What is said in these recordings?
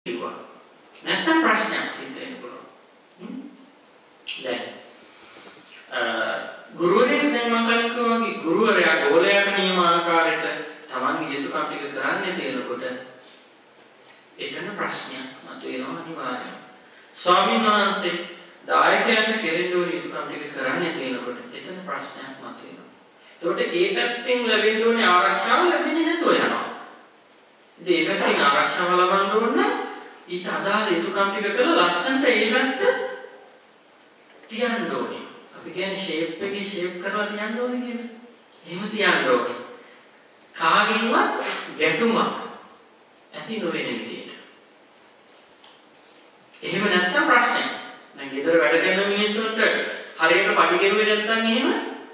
කිව්වා. නැත්තම් ප්‍රශ්නයක් සිද්ධ වෙන්න පුළුවන්. දැන් ගුරුවරයෙක් දැන් මම කලින් කිව්වා ගුරුවරයා ගෝලයාට නියම ආකාරයට තමන්ගේ යුතුයකම් ටික කරන්නේ තියෙනකොට එතන ප්‍රශ්නයක් මතුවෙනවා අනිවාර්යයෙන්. ස්වාමීන් වහන්සේ දායකයන්ට කෙරෙන්න ඕන යුතුයකම් ටික කරන්නේ තියෙනකොට එතන ප්‍රශ්නයක් මතුවෙනවා. ඒකට ඒ පැත්තෙන් ලැබෙන්න ඕනේ ආරක්ෂාව ලැබෙන්නේ නැතුව යනවා. ඉතින් ඒ පැත්තෙන් ආරක්ෂාව ලබන්න ඕන නම් ඊට අදාළ යුතුයකම් ටික කරලා ලස්සනට ඒ පැත්ත තියන්න ඕනේ. අපි කියන්නේ ෂේප් එකේ ෂේප් කරලා තියන්න ඕනේ කියලා. එහෙම තියන්න ඕනේ. කාගෙන්වත් ගැටුමක් ඇති නොවන විදිහට. එහෙම නැත්තම් ප්‍රශ්නයක්. දැන් ගෙදර වැඩ කරන මිනිස්සුන්ට හරියට පඩි ගෙවුවේ නැත්තම් එහෙම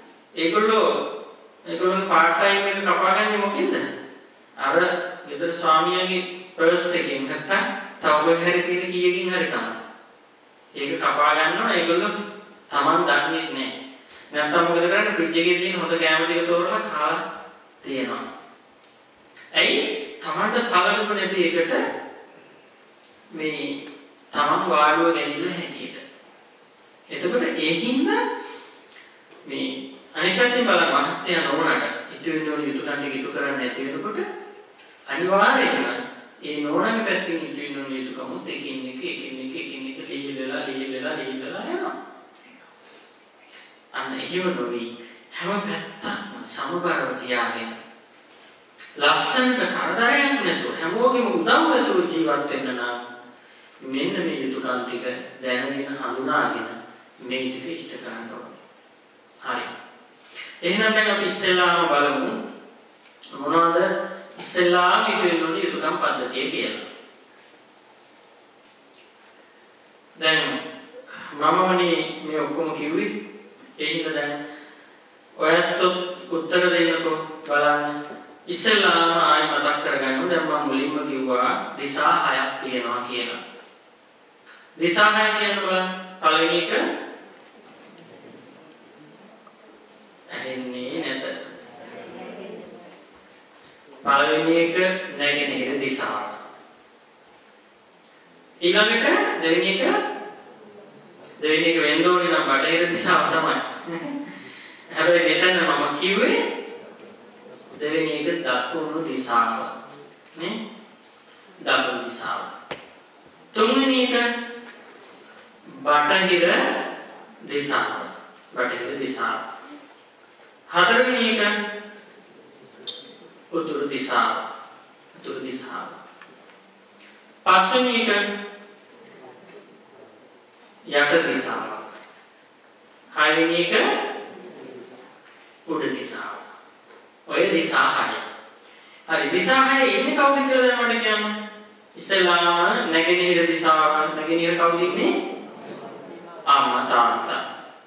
ඒගොල්ලෝ පාර්ට් ටයිම් එක කපාගන්නේ මොකෙන්ද? අර ගෙදර ස්වාමියාගේ පර්ස් එකෙන් නැත්තම් තව කොහේ තියෙන කීයකින් හරි තමයි. ඒක කපා ගන්නවා ඒගොල්ලෝ Taman දන්නේ නැහැ. නැත්තම් මොකද කරන්නේ? ෆ්‍රිජ් එකේ තියෙන හොඳ කැම ටික තෝරලා කාලා තියෙනවා. ඇයි? Tamanට සලකුණු නැති එකට මේ Taman වාඩුව ගැනීම හැටියට. එතකොට ඒ හින්දා මේ අනිත් පැත්තෙන් බලන්න මහත්ය නෝනට ඉතු වෙන යුතුයකම් ටික ඉතු කරන්න නැති වෙනකොට අනිවාර්යයෙන්ම ඒ නෝනගේ පැත්තෙන් ඉතු වෙන යුතුයකමුත් එකින් එක ලිහිලා යනවා. අන්න එහෙම නොවි හැම පැත්තක්ම සමබරව තියාගෙන ලස්සනට කරදරයක් නැතුව හැමෝගෙම උදව්වතුව ජීවත් වෙන්න නම් මෙන්න මේ යුතුයකම් ටික දැනගෙන හඳුනාගෙන මේ ටික ඉෂ්ට කරන්න ඕනේ. හරි. එහෙනම් දැන් අපි ඉස්සෙල්ලාම බලමු මොනවද ඉස්සෙල්ලාම ඉතිරි යුතුයකම් පද්ධතිය කියලා. දැන් මමමනේ මේ ඔක්කොම කිව්වේ ඒ හින්දා දැන් ඔයත් උත්තර දෙන්නකෝ බලන්න. ඉස්සෙල්ලාම ආයෙ මතක් කරගන්න. දැන් මම මුලින්ම කිව්වා දිශා හයක් තියෙනවා කියලා. දිශා හය කියන්නේ බලන්න. පළවෙනි එක ඇහෙන්නේ නැත. පළවෙනි එක නැගෙනහිර දිශාව. ඊළඟට දෙවෙනි එක වෙන්න ඕනේ නම් බටහිර දිශාව තමයි. හැබැයි මෙතන මම කිව්වේ දෙවෙනි එක දකුණු දිශාව. නේ? දකුණු දිශාව. තුන්වෙනි එක බටහිර දිශාව. බටහිර දිශාව. හතරවෙනි එක උතුරු දිශාව. උතුරු දිශාව. පස්වෙනි එක යට දිශාව. හයවෙනි එක උඩ දිශාව. ඔය දිශා හය. හරි දිශා හය ඉන්නේ කවුද කියලා දැන් මට කියන්න. ඉස්සෙල්ලාම නැගෙනහිර දිශාව. නැගෙනහිර කවුද ඉන්නේ? අම්මා තාත්තා.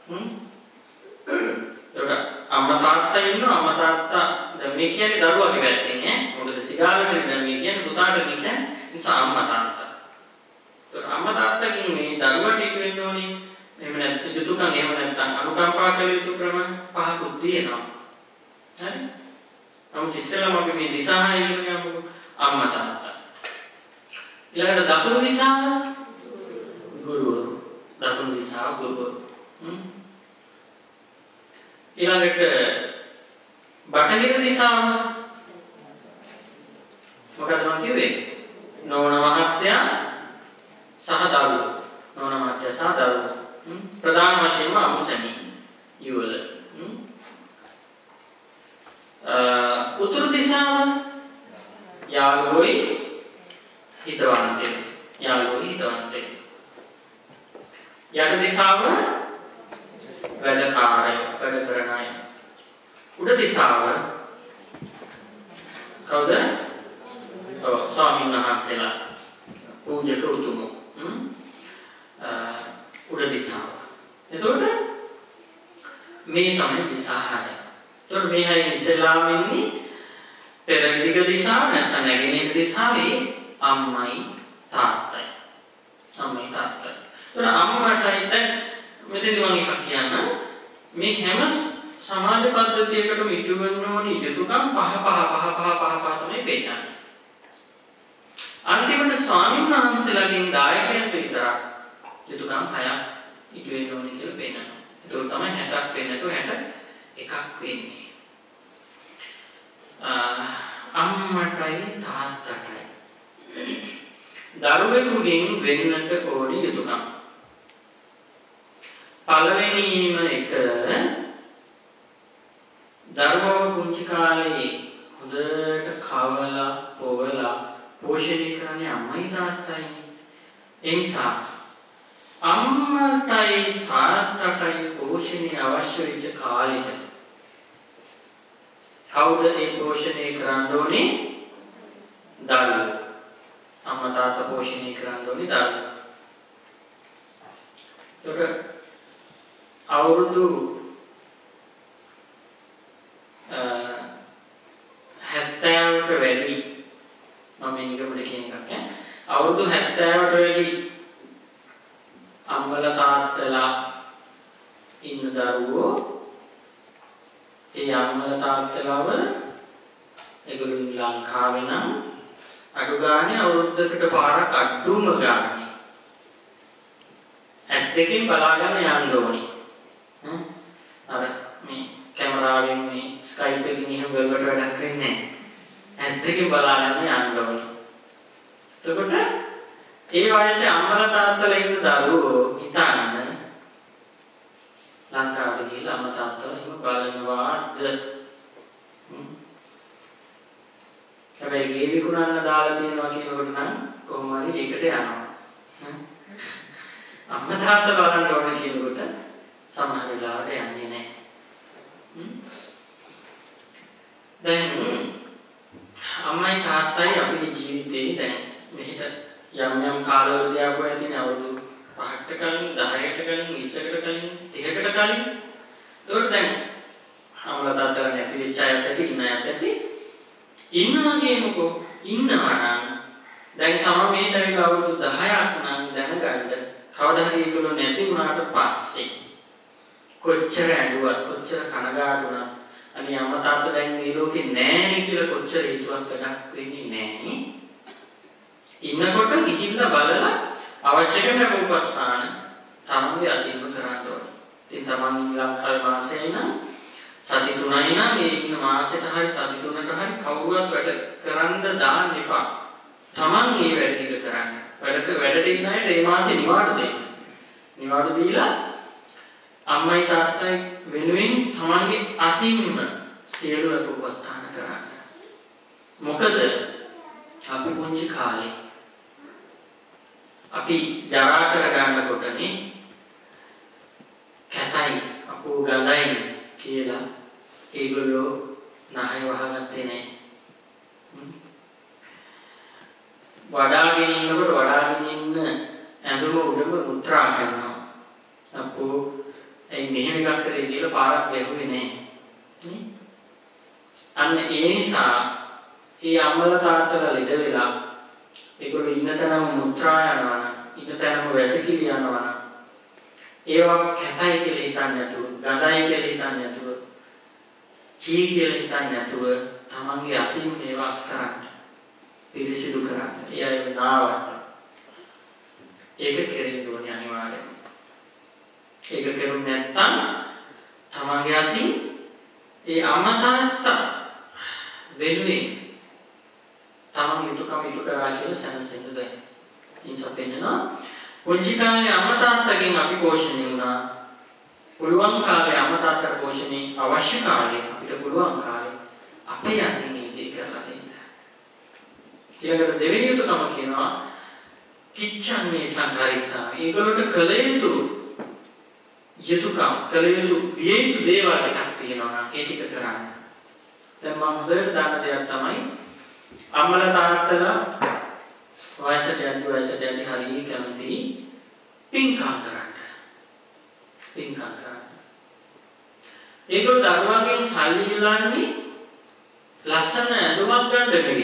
අම්මා තාත්තා ඉන්නවා. අම්මා තාත්තා දැන් මේ කියන්නේ දරුවාගේ පැත්තෙන් ඈ. මොකද සිගාලට දැන් මේ කියන්නේ පුතාට කියන්නේ නිසා අම්මා තාත්තා. ඒක අම්මා තාත්තකින් මේ දරුවාට ඉක්ම වෙන්න ඕනේ. එහෙම නැත්නම් යුතුයකම් එහෙම නැත්නම් අනුකම්පා කළ යුතු ක්‍රම පහකුත් තියෙනවා. හරි? නමුත් ඉස්සෙල්ලාම අපි මේ දිශාහය ඉගෙන ගමු. අම්මා තාත්තා. ඊළඟට දකුණු දිශාව ගුරුවරු. දකුණු දිශාව ගුරුවරු. ඊළඟට බටහිර දිශාව මොකක්ද මම කිව්වේ? නෝන මහත්තයා සහ දරුවෝ. නෝන මහත්තයා සහ දරුවෝ. ප්‍රධාන වශයෙන්ම අමුසැමි යුවල. උතුරු දිශාව යාළුවෝයි හිතවන්තයෝ. යාළුවෝයි හිතවන්තයෝ. යට දිශාව වැඩකාරයෝ. වැඩ කරන අය. උඩ දිශාව කවුද? ස්වාමීන් වහන්සේලා පූජක උතුමෝ. උඩ දිශාව. එතකොට මේ තමයි දිශා හය. එතකොට මේ හය ඉස්සෙල්ලාම ඉන්නේ පෙරදිග දිශාව නැත්නම් නැගෙනහිර දිශාවේ අම්මයි තාත්තයි. අම්මයි තාත්තයි. එතකොට අම්මටයි දැන් මෙතනදී මම එකක් කියන්න. මේ හැම සමාජ පද්ධතියකටම ඉටු වෙන ඕනි යුතුයකම් පහ තමයි පෙන්නන්නේ. අන්තිමට ස්වාමීන් වහන්සේලාගෙන් දායකයන්ට විතරක් යුතුයකම් 6ක් ඉටු වෙන්න ඕනේ කියලා පෙන්නනවා. ඒක තමයි 60ක් වෙන්නට 61ක් වෙන්නේ. අම්මටයි තාත්තටයි දරුවෙකුගෙන් වෙන්නට ඕනේ යුතුයකම්. පළවෙනිම එක දරුවව පුංචි කාලේ හොඳට කවලා පොවලා පෝෂණය කරන්නේ අම්මයි තාත්තයි. ඒ නිසා අම්මටයි තාත්තටයි පෝෂණය අවශ්‍ය වෙච්ච කාලෙට කවුද ඒ පෝෂණය කරන්න ඕනේ? දරුවෝ. අම්මා තාත්තා පෝෂණය කරන්න ඕනේ දරුවෝ. ඒක අවුරුදු 70ට වැඩි මම නිකම්ම කියන එකක් ඈ අවුරුදු 70ට වැඩි අම්මලා තාත්තලා ඉන්න දරුවෝ ඒ අම්මලා තාත්තලාව ඒගොල්ලෝ ලංකාවේ නම් අඩු ගානේ අවුරුද්දකට පාරක් අඩුම ගානේ ඇස් දෙකෙන් බලාගෙන යන්න ඕනේ. අර මේ කැමරාවෙන් මේ ස්කයිප් එකකින් එහෙම වලට වැඩක් කරන්නේ නැහැ. ඇස් දෙකෙන් බලාගෙන යන්න ඕනේ. එතකොට ඒ වයසේ අම්මලා තාත්තලා ඉන්න දරුවෝ හිතන්න ලංකාවේ ගිහලා අම්මා තාත්තලා එහෙම බලනවාද? හැබැයි ගේ විකුණන්න දාලා තියෙනවා කියනකොට නම් කොහොම හරි ඒකට යනවා. අම්මා තාත්තා බලන්න ඕන කියනකොට සමහර වෙලාවට යන්නේ නැහැ. දැන් අම්මයි තාත්තයි අපේ ජීවිතේ දැන් මෙහෙට යම් යම් කාලවලදී ආපු ඇතිනේ අවුරුදු 5කට කලින් 10කට කලින් 20කට කලින් 30කට කලින් ඒකට දැන් අම්මලා තාත්තලා නැති වෙච්ච අයත් ඇති ඉන්න අයත් ඇති ඉන්නවා කියනකො ඉන්නවා නම් දැන් තමයි මේ දැවිලා අවුරුදු 10ක් නම් දැනගන්න කවදා හරි ඒගොල්ලෝ නැති වුණාට පස්සේ කොච්චර ඇඬුවත් කොච්චර කනගාටු වුණත් අනේ අම්මා තාත්තා දැන් මේ ලෝකේ නැහැනේ කියලා කොච්චර හිතුවක් වැඩක් වෙන්නේ නැහැ. ඉන්නකොට ගිහිල්ලා බලලා අවශ්‍ය කරන උපස්ථාන තමයි අදින්ම කරන්න ඕනේ. ඉතින් තමන් ලංකාවේ මාසෙයි නම් සති 3යි නම් මේ ඉන්න මාසෙට හරි සති 3කට හරි කවුරුවත් වැඩ කරන්න දාන්න එපා. තමන් මේ වැඩ ටික කරන්න. වැඩට ඉන්න අයට මේ මාසේ නිවාඩු දෙන්න. නිවාඩු දීලා අම්මයි තාත්තයි වෙනුවෙන් තමන්ගේ අතින්ම සියලු උපස්ථාන කරන්න. මොකද අපි පුංචි කාලේ අපි ජරා කර ගන්නකොටනේ කැතයි අපෝ ගඳයි කියලා ඒගොල්ලෝ නහය වහගත්තේ නැහැ. වඩාගෙන ඉන්නකොට වඩාගෙන ඉන්න ඇඳුම උඩම උත්‍රා කරනවා. අපෝ ඒ මෙහෙම එකක් කරේ කියලා පාරක් වැහුවේ නැහැ. අන්න ඒ නිසා ඒ අම්මලා තාත්තලා ලෙඩ වෙලා ඒගොල්ලෝ ඉන්න තැනම මුත්‍රා යනවා නම් ඉන්න තැනම වැසිකිලි යනවා නම් ඒවා කැතයි කියලා හිතන්නේ නැතුව ගඳයි කියලා හිතන්නේ නැතුව චී කියලා හිතන්නේ නැතුව තමන්ගේ අතින් මේවා අස් කරන්න පිරිසිදු කරන්න ඒ අය නාවට ඒක කෙරෙන්න ඕනේ අනිවාර්යයෙන්. ඒක කරුනේ නැත්නම් තමන්ගේ අතින් ඒ අම්මා තාත්තා වෙනුවෙන් තමන් යුතුයකම ඉටු කරා කියලා සැනසෙන්න බෑ. ඉන්සප් වෙනවා. පුංචි කාලේ අම්මා තාත්තගෙන් අපි පෝෂණය වුණා. පුළුවන් කාලේ අම්මා තාත්තට පෝෂණය අවශ්‍ය කාලේ අපිට පුළුවන් කාලේ අපේ අතින් ඉඳී කරලා දෙන්න. ඊළඟට දෙවෙනි යුතුයකම කියනවා කිච්ඡන්නේ සංඝාරිසා. ඒගොල්ලොට කළ යුතු යුතුයකම් කළ යුතු විය යුතු දේවල් ටිකක් තියෙනවා නම් ඒ ටික කරන්න. දැන් මම හොඳට දාන දෙයක් තමයි අම්මලා තාත්තලා වයසට යද්දී හරිය කැමති පින්කම් කරන්න. පින්කම් කරන්න. ඒගොල්ලෝ දරුවන්ගෙන් සල්ලි ඉල්ලන්නේ ලස්සන ඇඳුමක් ගන්න නෙවෙයි.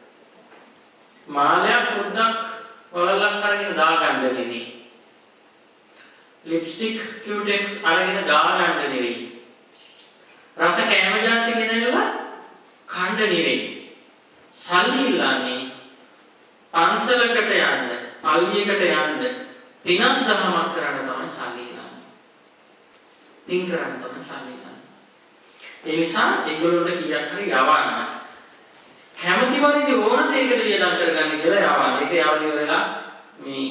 මාලයක් මුද්දක් වලල්ලක් අරගෙන දාගන්න නෙවෙයි. ලිප්ස්ටික් කියුටෙක්ස් අරගෙන දාගන්න නෙවෙයි. රස කෑම જાති ගෙනල්ලා කන්න නෙවෙයි. සල්ලි ඉල්ලන්නේ පන්සලකට යන්න, පල්ලියකට යන්න, පිනක් දහමක් කරන්න තමයි සල්ලි ගන්න. පින් කරන්න තමයි සල්ලි ගන්න. ඒ නිසා ඒගොල්ලොන්ට කීයක් හරි යවන්න. කැමති වරිදි ඕන දෙයකට වියදම් කරගන්න කියලා යවන්න. ඒක යවලිය වෙලා මේ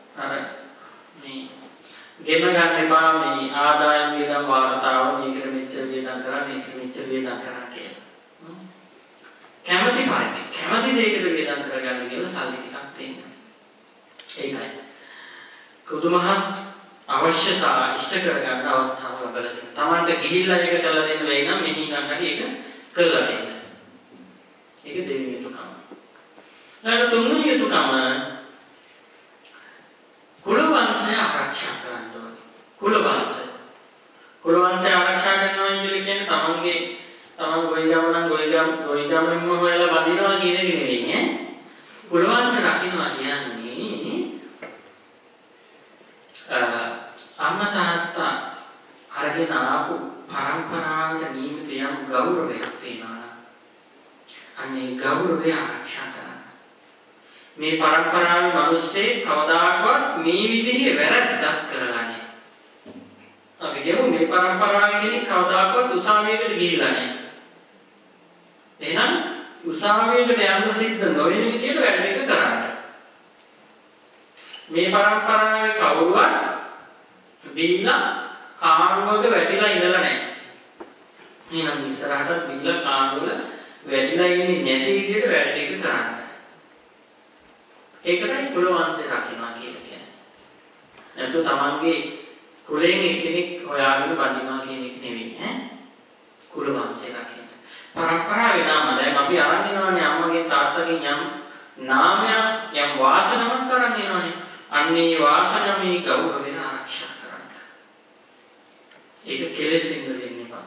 ගෙම ගන්න එපා මේ ආදායම් වියදම් වාර්තාව මේකට මෙච්චර වියදම් කරා මේකට මෙච්චර වියදම් කරා කියලා. කැමති පරිදි කැමති දෙයකට වියදම් කරගන්න කියලා සල්ලි ටිකක් දෙන්න. ඒකයි. කුදුමහත් අවශ්‍යතා ඉෂ්ට කරගන්න අවස්ථාව ලැබලා දෙන්න. Tamanට ගිහිල්ලා ඒක කරලා දෙන්න වෙයි නම් මෙහි ගන්න හරි ඒක කරලා දෙන්න. ඒක දෙවියන් යුතුයකම. ඊළඟ තුන්වෙනි යුතුයකම කුල වංශය ආරක්ෂා කරන්න ඕනේ. කුල වංශය ආරක්ෂා කරනවා කියන්නේ තමන් ගොයිගමනින්ම හොයලා බඳිනවා කියන එක නෙවෙයි ඈ. කුල වංශය රකින්නවා කියන්නේ අම්මා තාත්තා අරගෙන ආපු පරම්පරාවට නියමිත යම් ගෞරවයක් තියෙනවා. අන්නේ ගෞරවය ආරක්ෂා කරන්න. මේ පරම්පරාවේ මිනිස්සේ කවදාකවත් මේ විදිහේ වැරද්දක් කරලා නැහැ. අපි කියමු මේ පරම්පරාවේ කෙනෙක් කවදාකවත් උසාවියකට ගිහිල්ලා නැහැ. එහෙනම් උසාවියකට යන්න සිද්ධ නොවන විදිහට වැඩ එක කරන්න. මේ පරම්පරාවේ කවුරුවත් බීලා කාණුවක වැටිලා ඉඳලා නැහැ. එහෙනම් ඉස්සරහට බීලා කාණුවල වැටිලා ඉන්නේ නැති විදිහට වැඩ එක කරන්න. ඒකටයි කුල වංශය රකින්නවා කියලා කියන්නේ. නැත්නම් තමන්ගේ කුලයෙන් කෙනෙක් හොයාගෙන බඳිනවා කියන එක නෙවෙයි ඈ. කුල වංශය රකින්න. පරම්පරාවේ නාම දැන් අපි අරන් ඉනවනේ අම්මගෙන් තාත්තගෙන් යම් නාමයක් යම් වාසනාවක් කරන් ඉනවනේ. අන්නේ වාසනාවේ ගෞරවය ආරක්ෂා කරන්න. ඒක කෙලෙසින් දෙන්න එපා.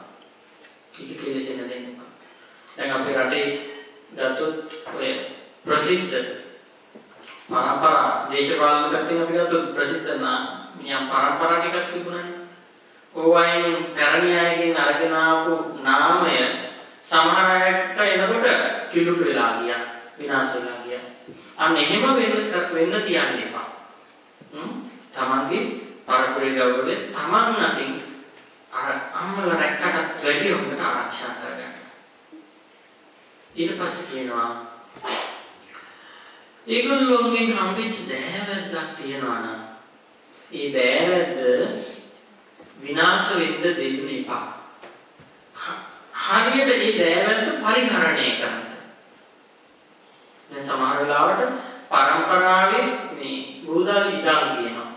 දැන් අපේ රටේ ගත්තොත් ඔය ප්‍රසිද්ධ පරම්පරා දේශපාලන පැත්තෙන් අපි ගත්තොත් ප්‍රසිද්ධ නියම් පරම්පරා ටිකක් තිබුණානේ. ඕවයින් පැරණි අයගෙන් අරගෙන ආපු නාමය සමහර අයට එනකොට කිලුට වෙලා ගියා, විනාශ වෙලා ගියා. අන්න එහෙම වෙන්න තියන්න එපා. තමන්ගේ පරපුරේ ගෞරවය තමන් අතින් අර අම්මලා රැක්කට වැඩි හොඳට ආරක්ෂා කරගන්න. ඊට පස්සේ කියනවා ඒගොල්ලෝගෙන් හම්බෙච්ච දෑවැද්දක් තියනවා නම් ඒ දෑවැද්ද විනාශ වෙන්න දෙන්න එපා. හරියට ඒ දෑවැද්ද පරිහරණය කරන්න. දැන් සමහර වෙලාවට පරම්පරාවේ මේ බුදල් ඉඩම් කියනවා.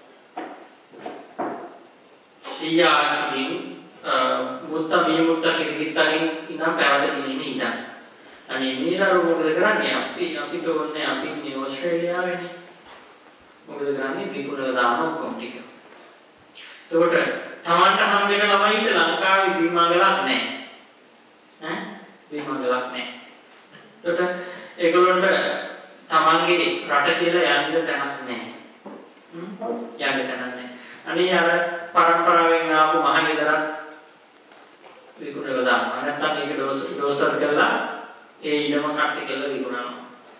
සියාචින් මුත්ත කිරිගිත්තකින් ඉඳන් පැවතගෙන ඉන්න ඉඩම්. අනේ මේසාරු මොකද කරන්නේ අපි තෝරන්නේ අපි ඉන්නේ ඕස්ට්‍රේලියාවේනේ. මොකද කරන්නේ විකුණලා දාන ඔක්කොම ටික. ඒකට Tamanට හම් වෙන ළමයින්ට ලංකාවේ බීමංගලක් නැහැ. බීමංගලක් නැහැ. ඒකට ඒගොල්ලන්ට Tamanගේ රට කියලා යන්න තැනක් නැහැ. යන්න තැනක් නැහැ. අනේ අර පරම්පරාවෙන් ආපු මහගෙදරක් විකුණලා දානවා. නැත්තම් ඒක ඩෝසර් කරලා ඒ ඉඩම කට්ටි කියලා විකුණනවා.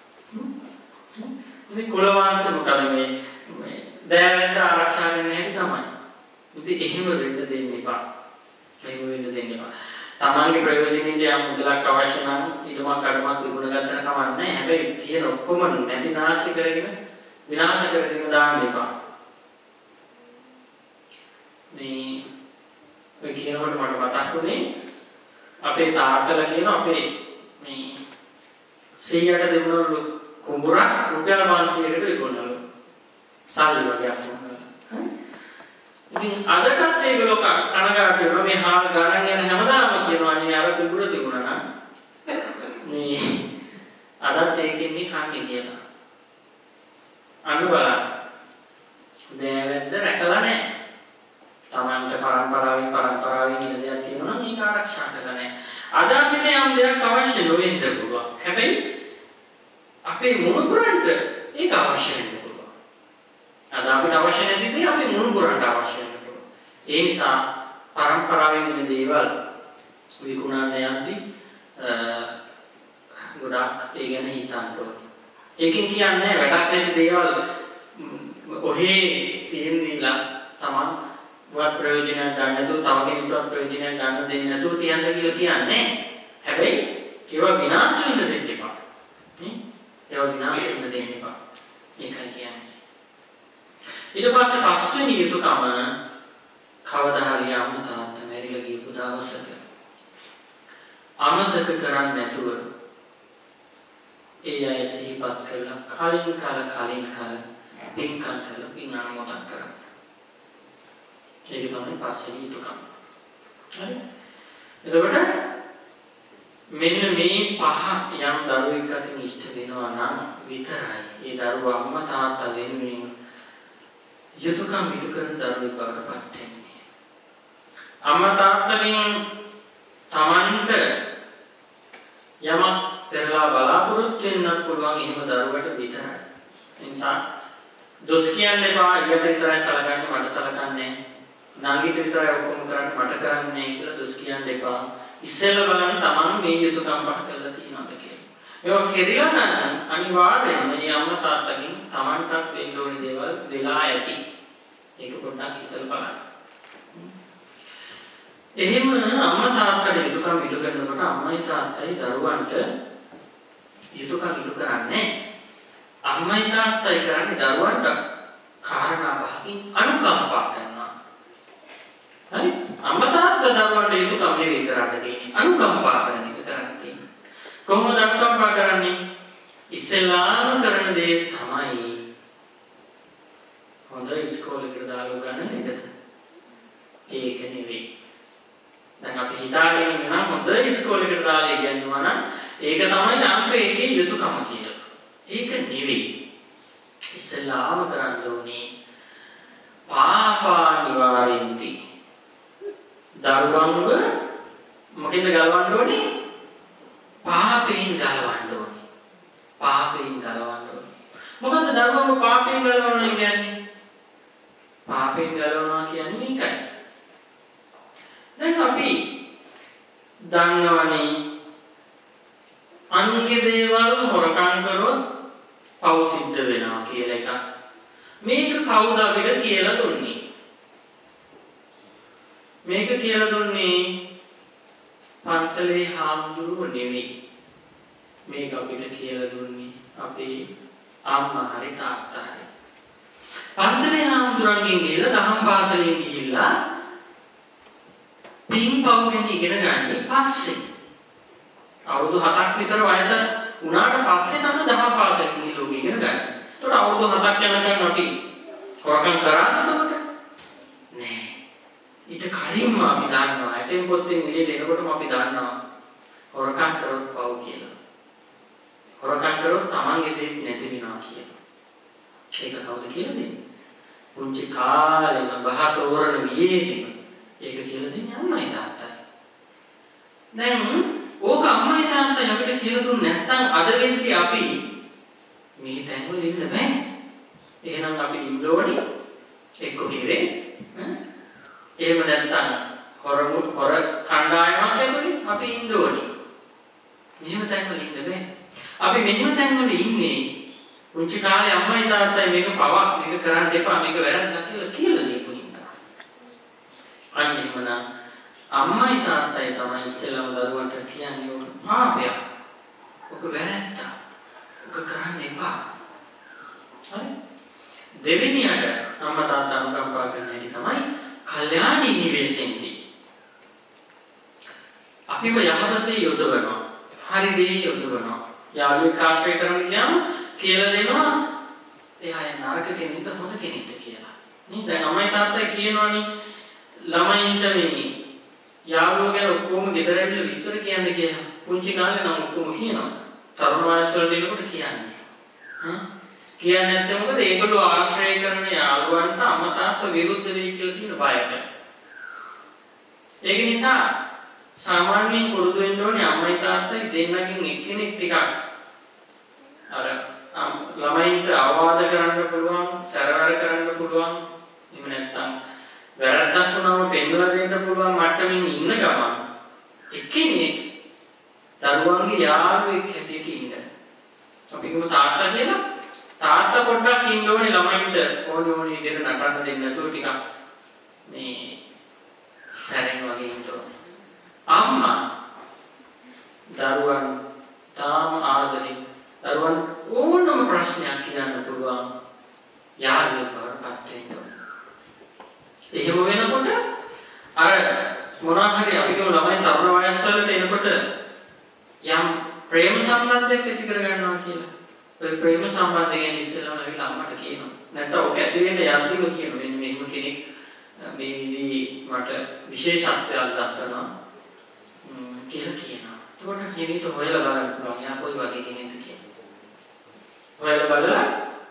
මේ කුලවාස මොකද මේ දෑවැද්ද ආරක්ෂා වෙන්න හැටි තමයි. ඉතින් එහෙම වෙන්න දෙන්න එපා. තමන්ගේ ප්‍රයෝජනෙට යම් මුදලක් අවශ්‍ය නම් ඉඩමක් අඩමක් විකුණ ගන්න කමක් නැහැ. හැබැයි තියෙන ඔක්කොම නැති නාස්ති කරගෙන විනාශ කරගෙන දාන්න එපා. මේ කියනකොට මට මතක් වුණේ අපේ තාත්තලා කියන අපේ මේ 100ට දෙන්නලු කුඹුරක් රුපියල් 500කට විකුණනලු. සල්ලි වගේ අස්සනවා. ඉතින් අදටත් ඒගොල්ලෝ කනගාටු වෙනවා මේ හාල් ගණන් යන හැමදාම කියනවා නේ අර කුඹුර තිබුණා නම් මේ අදත් ඒකෙන් මේ කන්නේ කියලා. අන්න බලන්න. දෑවැද්ද රැකලා නැහැ. තමන්ට පරම්පරාවෙන් ඉන්න දෙයක් තියෙනවා නම් ඒක ආරක්ෂා කරලා නැහැ. අද අපිට යම් දෙයක් අවශ්‍ය නොවෙන්න පුළුවන්. හැබැයි අපේ මුණුබුරන්ට ඒක අවශ්‍ය වෙන්න පුළුවන්. අද අපිට අවශ්‍ය නැති දේ අපේ මුණුබුරන්ට අවශ්‍ය වෙන්න පුළුවන්. ඒ නිසා පරම්පරාවෙන් ඉන්න දේවල් විකුණන්න යද්දී ගොඩක් ඒ ගැන හිතන්න ඕනේ. ඒකෙන් කියන්නේ වැඩක් නැති දේවල් ඔහේ තියෙන දීලා තමන් වත් ප්‍රයෝජනයක් ගන්න නැතුව තව කෙනෙකුට ප්‍රයෝජනයක් ගන්න දෙන්නේ නැතුව තියන්න කියලා කියන්නේ. හැබැයි ඒවා විනාශ වෙන්න දෙන්න එපා. නේ? ඒවා විනාශ වෙන්න දෙන්න එපා. ඒකයි කියන්නේ. ඊට පස්සේ පස්වෙනි යුතුයකම කවදා හරි අම්මා තාත්තා මැරිලා ගියපු දවසක අමතක කරන්නේ නැතුව ඒ අය සිහිපත් කරලා කලින් කාල පින්කම් කරලා පින් අනුමෝදන් කරා. ඒක තමයි පස්වෙනි යුතුයකම. හරි? එතකොට මෙන්න මේ පහ යම් දරුවෙක් අතින් ඉෂ්ට වෙනවා නම් විතරයි ඒ දරුවා අම්මා තාත්තා වෙනුවෙන් යුතුයකම් ඉටු කරන දරුවෙක් බවට පත් වෙන්නේ. අම්මා තාත්තගෙන් තමන්ට යමක් පෙරලා බලාපොරොත්තු වෙන්නත් පුළුවන් එහෙම දරුවට විතරයි. ඒ නිසා දොස් කියන්නේ එපා ඊට විතරයි සලකන්නේ මට සලකන්නේ නංගිට විතරයි ඔක්කොම කරන්නේ මට කරන්නේ කියලා දොස් කියන්න එපා. ඉස්සෙල්ලා බලන්න තමන් මේ යුතුයකම් පහ කරලා තියෙනවද කියලා. ඒක කෙරිලා නම් අනිවාර්යයෙන්ම මේ අම්මා තාත්තගෙන් තමන්ටත් වෙන්න ඕනේ දේවල් වෙලා ඇති. ඒක පොඩ්ඩක් හිතලා බලන්න. එහෙම අම්මා තාත්තට යුතුයකම් ඉටු කරනකොට අම්මයි තාත්තයි දරුවන්ට යුතුයකම් ඉටු කරන්නේ අම්මයි තාත්තයි කරන්නේ දරුවන්ට කාරණා පහකින් අනුකම්පා කරනවා. හරි? අම්මා තාත්තා දරුවන්ට යුතුයකම් නෙවෙයි කරන්නේ තියෙන්නේ අනුකම්පා කරන එක කරන්නේ. කොහොමද අනුකම්පා කරන්නේ? ඉස්සෙල්ලාම කරන දේ තමයි හොඳ ඉස්කෝලේකට දාලා ගන්න එකද? ඒක නෙවෙයි. දැන් අපි හිතාගෙන ඉන්නවා හොඳ ඉස්කෝලේකට දාලා ඉගෙනනවා නම් ඒක තමයි අංක 1 යුතුයකම කියලා. ඒක නෙවෙයි. ඉස්සෙල්ලාම කරන්න ඕනේ පාපා නිවාරෙන්ති. දරුවන්ව මොකෙන්ද ගලවන්න ඕනේ? පාපයෙන් ගලවන්න ඕනේ. පාපයෙන් ගලවන්න ඕනේ. මොකද දරුවන්ව පාපයෙන් ගලවනවා කියන්නේ? පාපයෙන් ගලවනවා කියන්නේ මේකයි. දැන් අපි දන්නවනේ අන්ගේ දේවල් හොරකම් කරොත් පව් සිද්ධ වෙනවා කියලා එකක්. මේක කවුද අපිට කියලා දුන්නේ? මේක කියලා දුන්නේ පන්සලේ හාමුදුරුවෝ නෙවෙයි. මේක අපිට කියලා දුන්නේ අපේ අම්මා හරි තාත්තා හරි. පන්සලේ හාමුදුරන්ගෙන් ගිහලා දහම් පාසලෙන් ගිහිල්ලා පින්පව් ගැන ඉගෙන ගන්න පස්සේ අවුරුදු 7ක් විතර වයස වුණාට පස්සේ තමයි දහම් පාසලෙන් ගිහලා ඉගෙන ගන්න. ඒතකොට අවුරුදු 7ක් යනකම් අපි හොරකම් කරාද එතකොට? නෑ. ඊට කලින්ම අපි දන්නවා ඇටෙන් පොත්තෙන් එළියට එනකොටම අපි දන්නවා හොරකම් කරොත් පව් කියලා. හොරකම් කරොත් තමන්ගේ දේ නැති වෙනවා කියලා. ඒක කවුද කියලා දෙන්නේ? පුංචි කාලේම බහ තෝරන වියේදී ඒක කියලා දෙන්නේ අම්මයි තාත්තයි. දැන් ඕක අම්මයි තාත්තයි අපිට කියලා දුන්නේ නැත්නම් අද වෙද්දී අපි මේ තැන්වල ඉන්න බෑ. එහෙනම් අපි ඉන්න ඕනේ එක්ක හිරේ එහෙම නැත්නම් හොර කණ්ඩායමක් ඇතුලේ අපි ඉන්න ඕනේ. මෙහෙම තැන්වල ඉන්න බෑ. අපි මෙහෙම තැන්වල ඉන්නේ පුංචි කාලේ අම්මයි තාත්තයි මේක පවක් මේක කරන්න එපා මේක වැරද්දක් කියලා දීපු නිසා. අන්න එහෙමනම් අම්මයි තාත්තයි තමයි ඉස්සෙල්ලාම දරුවන්ට කියන්නේ ඔක පාපයක්. ඔක වැරද්දක්. ඔක කරන්න එපා. හරි? දෙවෙනියට අම්මා තාත්තා අනුකම්පා කරන හැටි තමයි කල්යාණී නිවේසෙන්දී. අපිව යහපතේ යොදවනවා. හරි දේ යොදවනවා. යාළුවෙක් ආශ්‍රය කරන්න ගියාම කියලා දෙනවා එයා නරක කෙනෙක්ද හොඳ කෙනෙක්ද කියලා. නේ දැන් අම්මයි තාත්තයි කියනවනේ ළමයින්ට මේ යාළුවෝ ගැන ඔක්කොම ගෙදර ඇවිල්ලා විස්තර කියන්න කියලා. පුංචි කාලේ නම් ඔක්කොම කියනවා. තරුණ වයස වල දෙනකොට කියන්නේ. කියන්නේ නැත්නම් මොකද ඒගොල්ලෝ ආශ්‍රය කරන යාළුවන්ට අම්මා තාත්තා විරුද්ධ වෙයි කියලා තියෙන බයක. ඒක නිසා සාමාන්‍යයෙන් පුරුදු වෙන්න ඕනේ අම්මයි තාත්තයි දෙන්නකින් එක්කෙනෙක් ටිකක් අර ළමයින්ට අවවාද කරන්න පුළුවන්, සැරවැර කරන්න පුළුවන්. එහෙම නැත්නම් වැරද්දක් වුණාම පෙන්වලා දෙන්න පුළුවන් මට්ටමින් ඉන්න ගමන් එක්කෙනෙක් දරුවන්ගේ යාළුවෙක් හැටියට ඉන්න. අපි කියමු තාත්තා කියලා. තාත්තා පොඩ්ඩක් ඉන්න ඕනේ ළමයින්ට ඕනි විදිහට නටන්න දෙන්නේ නැතුව ටිකක් මේ සැරෙන් වගේ ඉන්න ඕනේ. අම්මා දරුවන් තාම ආදරේ දරුවන් ඕනම ප්‍රශ්නයක් කියන්න පුළුවන් යාළුවෙක් බවට පත් වෙන්න ඕනේ. එහෙම වෙනකොට අර මොනවා හරි අපි කියමු ළමයි තරුණ වයස් වලට එනකොට යම් ප්‍රේම සම්බන්ධයක් ඇති කර ගන්නවා කියලා. ඔය ප්‍රේම සම්බන්ධය ගැන ඉස්සෙල්ලාම අපි අම්මට කියනවා. නැත්නම් ඔක ඇති වෙන්න යද්දිම කියනවා. මෙන්න මේක කෙනෙක් මේ විදි මට විශේෂත්වයක් දක්වනවා කියලා කියනවා. ඒකට හිමීට හොයලා බලන්න පුළුවන්. යා කොයි වගේ කෙනෙක්ද කියලා. හොයලා බලලා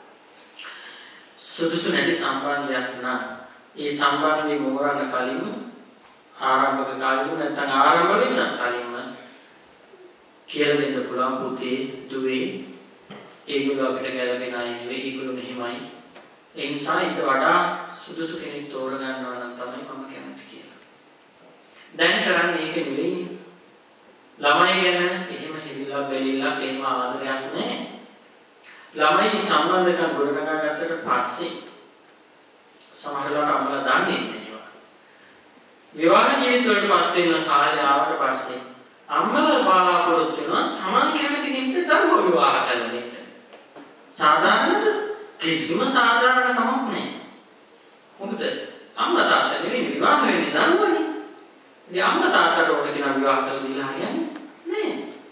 සුදුසු නැති සම්බන්ධයක් නම් ඒ සම්බන්ධය මෝරන්න කලින්ම ආරම්භක කාලෙම නැත්නම් ආරම්භ වෙන්න කලින්ම කියලා දෙන්න පුළුවන් පුතේ දුවේ ඒගොල්ලෝ අපිට ගැළපෙන අය නෙවෙයි ඒගොල්ලෝ මෙහෙමයි ඒ නිසා ඊට වඩා සුදුසු කෙනෙක් තෝරගන්නවා නම් තමයි මම කැමති කියලා. දැන් කරන්නේ ඒක නෙවෙයි. ළමයි ගැන එහෙම හිවිලා බැලිලා එහෙම ආදරයක් නැහැ. ළමයි සම්බන්ධකම් ගොඩනගා ගත්තට පස්සේ සමහරවිට අම්මලා දන්නේ නැහැ. විවාහ ජීවිතවලට පත් වෙන කාලය ආවට පස්සේ අම්මලා බලාපොරොත්තු වෙනවා තමන් කැමති කෙනෙක්ට දරුවෝ විවාහ කරලා දෙන්න. සාධාරණද? කිසිම සාධාරණ කමක් නැහැ. මොකද අම්මා තාත්තා නෙවෙයි විවාහ වෙන්නේ දරුවනේ. ඉතින් අම්මා තාත්තට ඕන කෙනා විවාහ කරලා දීලා හරියන්නේ නැහැ.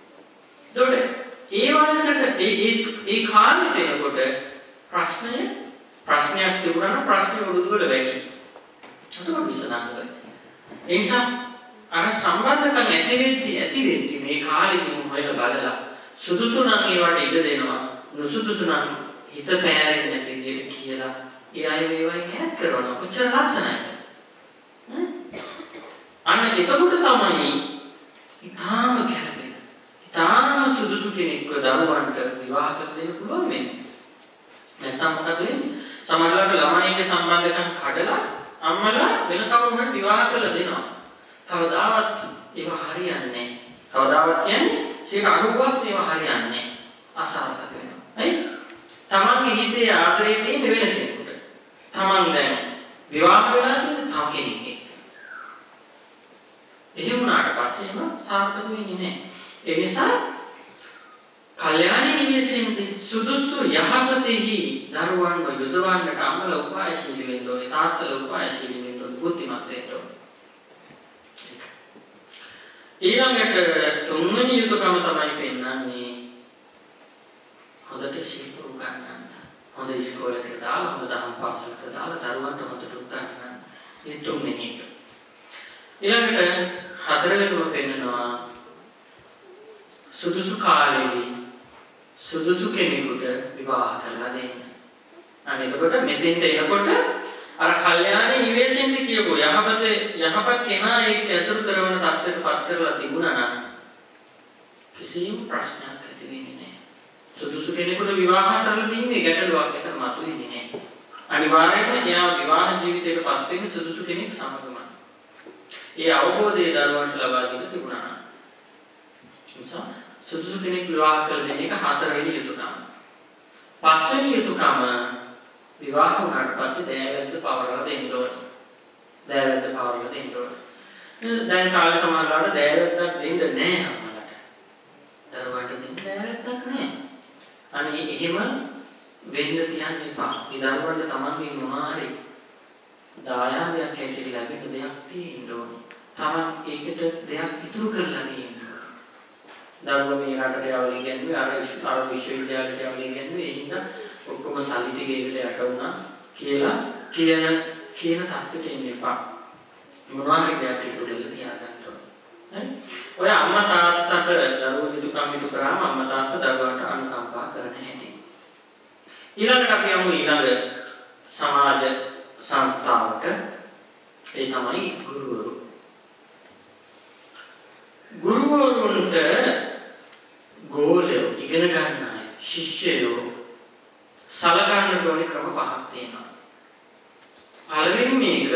ඒකට ඒ කාලෙට එනකොට ප්‍රශ්නයක් තිබුණා නම් ප්‍රශ්නේ උඩුදුවල වැඩි. අතකොට විසඳන්න. ඒ නිසා අර සම්බන්ධකම් ඇති වෙද්දි මේ කාලෙකින් හොයලා බලලා සුදුසු නම් ඒවට ඉඩ දෙනවා. නුසුදුසු නම් හිත පෑරෙන්නේ නැති විදිහට කියලා ඒ අය මේවයි කැත් කරනවා. කොච්චර ලස්සනයිද? අන්න එතකොට තමයි ඊටාම කැපෙන. ඊටාම සුදුසු කෙනෙක්ව දරුවන්ට විවාහ කර දෙන්න පුළුවන් වෙන්නේ. නැත්නම් මොකද වෙන්නේ? සමහරවිට ළමයින්ගේ සම්බන්ධකම් කඩලා අම්මලා වෙන කවුරු හරි විවාහ කරලා දෙනවා. කවදාවත් ඒව හරියන්නේ නැහැ. කවදාවත් කියන්නේ 90ක් ඒව හරියන්නේ නැහැ. අසාර්ථක වෙනවා. හරි? තමන්ගේ හිතේ ආදරේ තියෙන වෙන කෙනෙකුට. තමන් දැන් විවාහ වෙලා තියෙන තව කෙනෙක්. එහෙම වුණාට පස්සේම සාර්ථක වෙන්නේ නැහැ. ඒ නිසා කල්යාණ නිවේසෙන්දී සුදුසු යහපතෙහි දරුවන්ව යොදවන්නට අම්මලා උපායශීලී වෙන්න ඕනේ. තාත්තලා උපායශීලී වෙන්න ඕනේ. බුද්ධිමත් වෙන්න ඕනේ. ඊළඟට තුන්වෙනි යුතුයකම තමයි පෙන්වන්නේ හොඳට ශිල්ප උගන්වන්න. හොඳ ඉස්කෝලේකට දාලා හොඳ දහම් පාසලකට දාලා දරුවන්ට හොඳට උගන්වන්න. මේ තුන්වෙනි එක. ඊළඟට හතරවෙනිව පෙන්නනවා සුදුසු කාලෙදී සුදුසු කෙනෙකුට විවාහ කරලා දෙන්න. අනිතකොට මෙතෙන්ට එනකොට අර කල්යාණ නිවේසෙන්ද කියපු යහපත් කෙනා ඒක ඇසුරු කරන තත්ත්වයට පත් කරලා තිබුණා නම් කිසිම ප්‍රශ්නයක් ඇති වෙන්නේ නැහැ. සුදුසු කෙනෙකුට විවාහ කරලා දීමේ ගැටලුවක් එතන මතුවෙන්නේ නැහැ. අනිවාර්යයෙන්ම එයා විවාහ ජීවිතයට පත් වෙන්නේ සුදුසු කෙනෙක් සමගම. ඒ අවබෝධය දරුවන්ට ලබා දෙන්න තිබුණා. නිසා සුදුසු කෙනෙක් විවාහ කර දෙන එක හතරවෙනි යුතුයකම. පස්වෙනි යුතුයකම විවාහ වුණාට පස්සේ දෑවැද්ද පවරලා දෙන්න ඕනේ. දෑවැද්ද පවරලා දෙන්න ඕනේ. දැන් කාලේ සමාජවල දෑවැද්දක් දෙන්න නැහැ අම්මලාට. දරුවන්ට දෙන්න දෑවැද්දක් නැහැ. අනේ එහෙම වෙන්න තියන්න එපා. ඒ දරුවන්ට තමන්ගේ මොනවා හරි දායාදයක් හැටියට ලැබෙන දෙයක් තියෙන්න ඕනේ. තමන් ඒකට දෙයක් ඉතුරු කරලා තියෙන්න ඕනේ. දරුවා මේ රටට යවලා කියන්නේ අර විශ්වවිද්‍යාලයට යවලා කියන්නේ ඒ හින්දා ඔක්කොම සල්ලි ටිකේකට යට වුණා කියලා කියන තත්ත්වයට එන්න එපා. මොනවා හරි දෙයක් ඉතුරු කරලා තියාගන්න ඕනේ. හරි? ඔය අම්මා තාත්තට දරුවෝ යුතුයකම් ඉටු කරාම අම්මා තාත්තා දරුවාට අනුකම්පා කරන හැටි. ඊළඟට අපි යමු ඊළඟ සමාජ සංස්ථාවට. ඒ තමයි ගුරුවරු. ගුරුවරුන්ට ගෝලයෝ ඉගෙන ගන්න අය ශිෂ්‍යයෝ සලකන්න ඕනේ ක්‍රම පහක් තියෙනවා. පළවෙනි මේක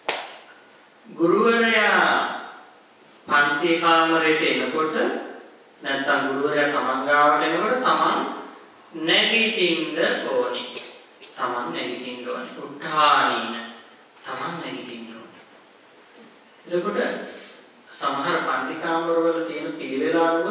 ගුරුවරයා පන්ති කාමරයට එනකොට නැත්තම් ගුරුවරයා තමන් ගාවට එනකොට තමන් නැගිටින්න ඕනේ. තමන් නැගිටින්න ඕනේ. උත්හානින්න. තමන් නැගිටින්න ඕනේ. එතකොට සමහර පන්ති කාමරවල තියෙන පිළිවෙල අනුව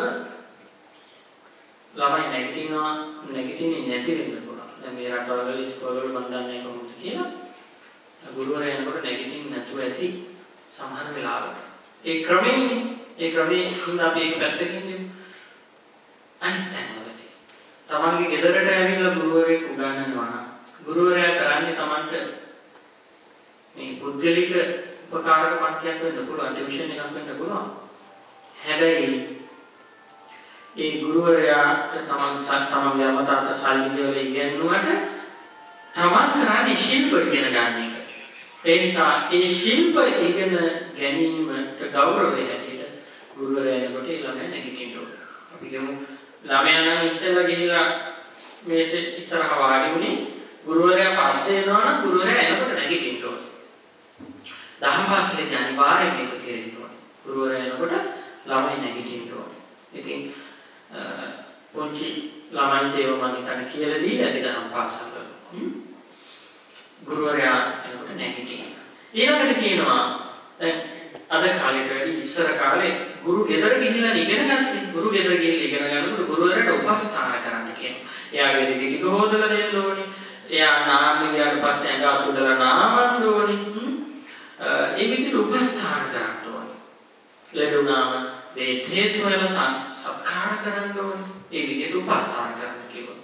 ළමයි නැගිටින්නේ නැති වෙන්න පුළුවන්. දැන් මේ රටවල ඉස්කෝලවල මම දන්නේ කොහොමද කියලා. ගුරුවරයා එනකොට නැගිටින්න නැතුව ඇති සමහර වෙලාවට. ඒ ක්‍රමයේ හින්දා අපි ඒක පැත්තකින් දෙමු. අනිත් තැන්වලදී තමන්ගේ ගෙදරට ඇවිල්ලා ගුරුවරයෙක් උගන්වනවා නම් ගුරුවරයා කරන්නේ තමන්ට මේ පුද්ගලික උපකාරක පන්තියක් වෙන්න පුළුවන්, ටියුෂන් එකක් වෙන්න පුළුවන්. හැබැයි ඒ ගුරුවරයාට තමන්ගේ අමතාට සල්ලි දෙවල ඉගෙනුවට තමන් කරන්නේ ශිල්ප ඉගෙන ගන්න එක. ඒ නිසා ඒ ශිල්ප ඉගෙන ගැනීමට ගෞරවය හැටියට ගුරුවරයා එනකොට ළමයා නැගිටින්න ඕනේ. අපි කියමු ළමයා නම් ඉස්සෙල්ලා ගිහිල්ලා මේසෙ ඉස්සරහ වාඩි වුණේ ගුරුවරයා පස්සේ එනවා නම් ගුරුවරයා එනකොට නැගිටින්න ඕනේ. දහම් පාසලේ අනිවාර්යයෙන් මේක කෙරෙන්න ඕනේ. ගුරුවරයා එනකොට ළමයි නැගිටින්න ඕනේ. ඉතින් පොන්චි ළමයින්ට ඒව මම හිතන්නේ කියලා දීලා ඇති දහම් පාසල් වල. ගුරුවරයා එනකොට නැගිටින්න. ඊළඟට කියනවා දැන් අද කාලේට වැඩි ඉස්සර කාලේ ගුරු ගෙදර ගිහිල්ලා ඉගෙන ගන්න. ගුරු ගෙදර ගිහිල්ලා ඉගෙන ගන්නකොට ගුරුවරයාට උපස්ථාන කරන්න කියනවා. එයාගේ ටික හොදලා දෙන්න ඕනේ. එයා නාම ගියාට පස්සේ ඇඟ අතුදලා නාමන්න ඕනේ. ඒ විදිහට උපස්ථාන කරන්න ඕනේ. ලැබුණාම මේ හේතු වල සත්කාර කරන්න ඕනේ. ඒ විදිහට උපස්ථාන කරන්න කිව්වා.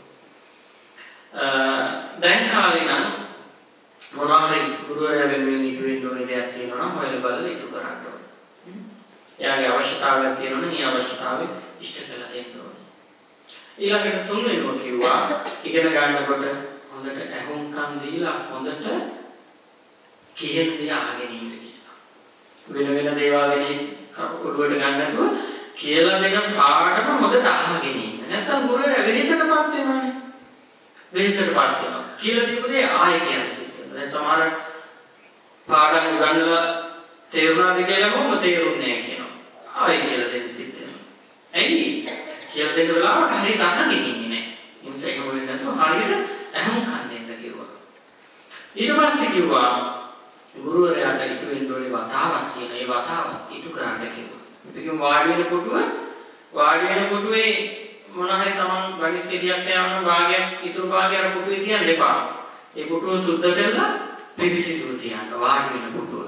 දැන් කාලේ නම් මොනවාරි ගුරුවරයා වෙනුවෙන් ඉටු වෙන්න ඕනේ දෙයක් තියෙනවා නම් හොයලා බලලා ඉටු කරන්න ඕනේ. එයාගේ අවශ්‍යතාවයක් තියෙනවා නම් ඒ අවශ්‍යතාවය ඉෂ්ට කළා දෙන්න ඕනේ. ඊළඟට තුන්වෙනිව කිව්වා ඉගෙන ගන්නකොට හොඳට ඇහුම්කන් දීලා හොඳට කියන දේ අහගෙන ඉන්න කියලා. වෙන දේවල් ගැන ඔළුවට ගන්න නැතුව කියලා දෙන පාඩම හොඳට අහගෙන ඉන්න. නැත්තම් ගුරුවරයා වෙහෙසටපත් වෙනවානේ. වෙහෙසටපත් වෙනවා. කියලා දීපු දේ ආයෙ කියන්නේ. දැන් සමහර පාඩම් උගන්වලා තේරුණාද කියලා කොහොමද තේරුන්නේ නැහැ කියනවා. ආයෙ කියලා දෙන්න සිද්ධ වෙනවා. ඇයි? කියලා දෙන්න වෙලාවට හරියට අහගෙන ඉන්නේ නැහැ. ඉන්සයි කොහෙන්ද නැසෝ හරියට අහුම්කන් දෙන්න කිව්වා. ඊට පස්සේ කිව්වා ගුරුවරයාට ඉටු වෙන්න ඕනේ වතාවක් කියන ඒ වතාව ඉටු කරන්න කිව්වා. අපි කියමු වාඩි වෙන කොටුවේ මොන හරි තමන් ගණිත ගෙඩියක් යවන භාගයක් ඉතුරු භාගය අර කොටුවේ තියන්න එපා. ඒ කොටුව සුද්ධ කරලා පිරිසිදු තියන්න වාඩි වෙන කොටුව.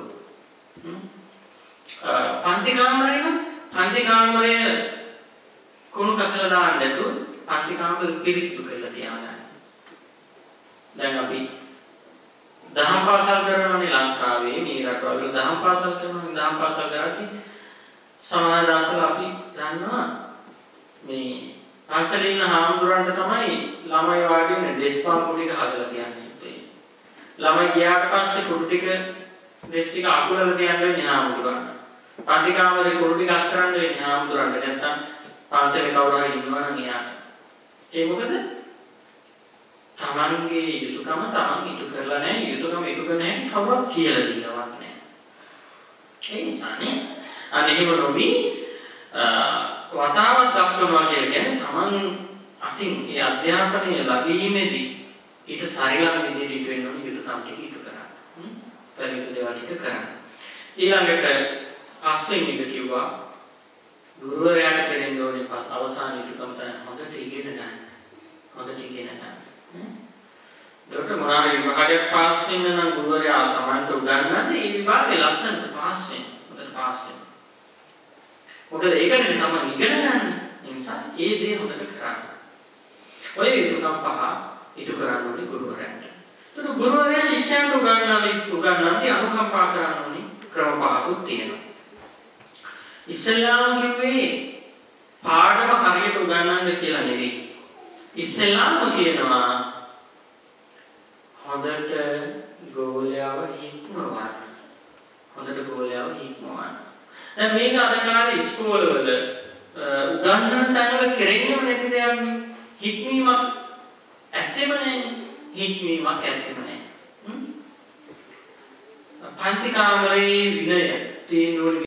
පන්ති කාමරේ කුණු කසල දාන්න නැතුව පන්ති කාමරේ පිරිසිදු කරලා තියන්න. දැන් අපි දහම් පාසල් කරනවානේ ලංකාවේ මේ රටවල දහම් පාසල් කරද්දී සමහර දවස්වල අපි දන්නවා මේ පාසලේ ඉන්න හාමුදුරන්ට තමයි ළමයි වාඩි වෙන ඩෙස්ක් පාපු ටික හදලා තියන්න සිද්ධ වෙන්නේ. ළමයි ගියාට පස්සේ කුඩු ටික ඩෙස්ක් ටික අකුලලා තියන්න වෙන්නේ හාමුදුරන්ට. පන්ති කාමරේ කුඩු ටික අස් කරන්න වෙන්නේ හාමුදුරන්ට. නැත්තම් පාසලේ කවුරු හරි ඉන්නවා නම් එයාට. ඒ මොකද? තමන්ගේ යුතුයකම තමන් ඉටු කරලා නැහැ. යුතුයකම ඉටු කරන්නේ නැහැ කවුරුත් කියලා දෙනවත් නැහැ. ඒ නිසානේ අනෙහිම නොවි වතාවක් දක්වනවා කියන්නේ තමන් අතින් ඒ අධ්‍යාපනය ලැබීමේදී ඊට සරිලන විදිහට ඉටු වෙන යුතුයකම් ටික ඉටු කරන්න. පරිවිත දේවල් ටික කරන්න. ඊළඟට පස්වෙනි එක කිව්වා ගුරුවරයාට දෙන්න ඕනේ අවසාන යුතුයකම තමයි හොඳට ඉගෙන ගන්න. හොඳට ඉගෙන ගන්න. ඒකට මොනවා විභාගයක් පාස් වෙන්න නම් ගුරුවරයා තමන්ට උගන්වන්නේ ඒ විභාගේ ලස්සනට පාස් වෙන්න. හොඳට පාස් වෙන්න. මොකද ඒකනේ තමයි ඉගෙන ගන්න. ඒ නිසා ඒ දේ හොඳට කරන්න. ඔය යුතුයකම් පහ ඉටු කරන්න ඕනේ ගුරුවරයාට. ඒතර ගුරුවරයා ශිෂ්‍යයන්ට උගන්වන්නේ අනුකම්පා කරන්න ඕනේ ක්‍රම පහකුත් තියෙනවා. ඉස්ලාම් කිව්වේ පාඩම හරියට උගන්වන්න කියලා නෙවෙයි. ඉස්ලාම් කියනවා හොඳට ගෝලයාව හික්මවන්න. දැන් මේක අද කාලේ ඉස්කෝලවල උගන්වන තැන්වල කෙරෙන්නේම නැති දෙයක් නේ. හික්මීමක් ඇත්තෙම නැහැ. පන්ති කාමරේ විනය තියෙන